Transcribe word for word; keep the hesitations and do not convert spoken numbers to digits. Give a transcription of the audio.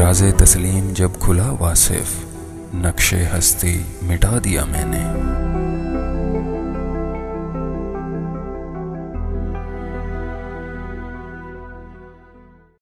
राज़े तस्लीम जब खुला वासिफ, नक्शे हस्ती मिटा दिया मैंने।